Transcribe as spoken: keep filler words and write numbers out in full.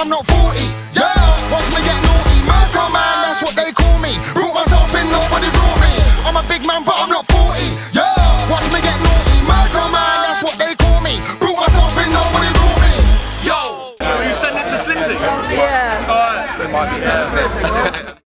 I'm not forty. Yeah, watch me get naughty. Marco man, that's what they call me. Brought myself in, nobody brought me. I'm a big man, but I'm not forty. Yeah, watch me get naughty. Marco man, that's what they call me. Brought myself in, nobody brought me. Yo, you send it to SLIMZEE? Yeah. Alright. It might be there.